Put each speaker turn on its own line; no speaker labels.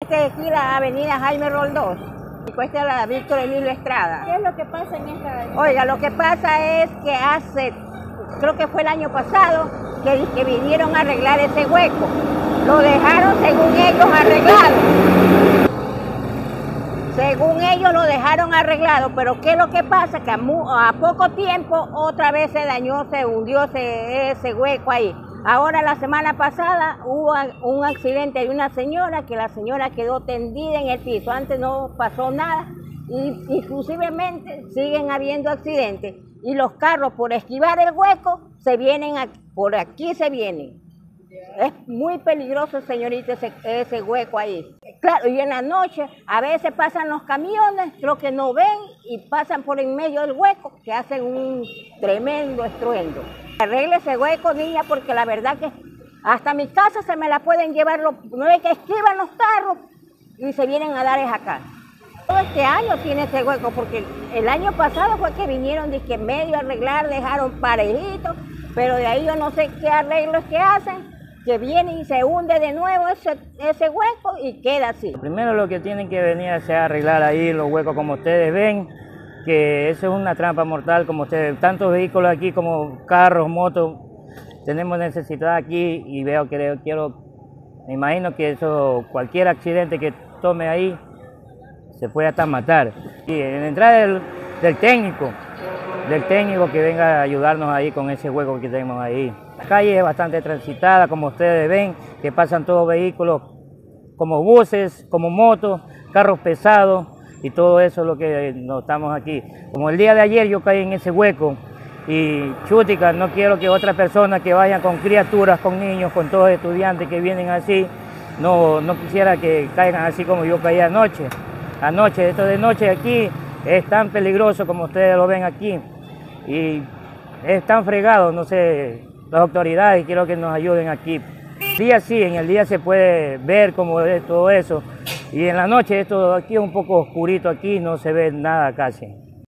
esta es aquí la avenida Jaime Roldós. Y esta es la Víctor Emilio Estrada.
¿Qué es lo que pasa en esta?
Oiga, lo que pasa es que creo que fue el año pasado, que vinieron a arreglar ese hueco. Lo dejaron según ellos arreglado. Según ellos lo dejaron arreglado, pero ¿qué es lo que pasa? Que a poco tiempo otra vez se dañó, se hundió ese hueco ahí. Ahora la semana pasada hubo un accidente de una señora, que la señora quedó tendida en el piso. Antes no pasó nada, y inclusivemente siguen habiendo accidentes. Y los carros, por esquivar el hueco, por aquí se vienen. Es muy peligroso, señorita, ese hueco ahí. Claro, y en la noche a veces pasan los camiones, creo que no ven, y pasan por en medio del hueco, que hacen un tremendo estruendo. Arregle ese hueco, niña, porque la verdad que hasta mi casa se me la pueden llevar, no es que esquivan los carros y se vienen a dar es acá. Todo este año tiene ese hueco, porque el año pasado fue que vinieron de que medio a arreglar, dejaron parejitos, pero de ahí yo no sé qué arreglos que hacen, que viene y se hunde de nuevo ese hueco y queda así.
Primero lo que tienen que venir es a arreglar ahí los huecos como ustedes ven, que eso es una trampa mortal, como ustedes, tantos vehículos aquí como carros, motos, tenemos necesidad aquí y me imagino que eso, cualquier accidente que tome ahí, se puede hasta matar. Y en la entrada del técnico que venga a ayudarnos ahí con ese hueco que tenemos ahí. La calle es bastante transitada, como ustedes ven, que pasan todos vehículos, como buses, como motos, carros pesados, y todo eso es lo que notamos aquí. Como el día de ayer yo caí en ese hueco, y chútica, no quiero que otras personas que vayan con criaturas, con niños, con todos estudiantes que vienen así, no quisiera que caigan así como yo caí anoche. Esto de noche aquí es tan peligroso como ustedes lo ven aquí, y es tan fregado, no sé, las autoridades quiero que nos ayuden aquí. Día sí, en el día se puede ver cómo es todo eso, y en la noche esto aquí es un poco oscurito, aquí no se ve nada casi.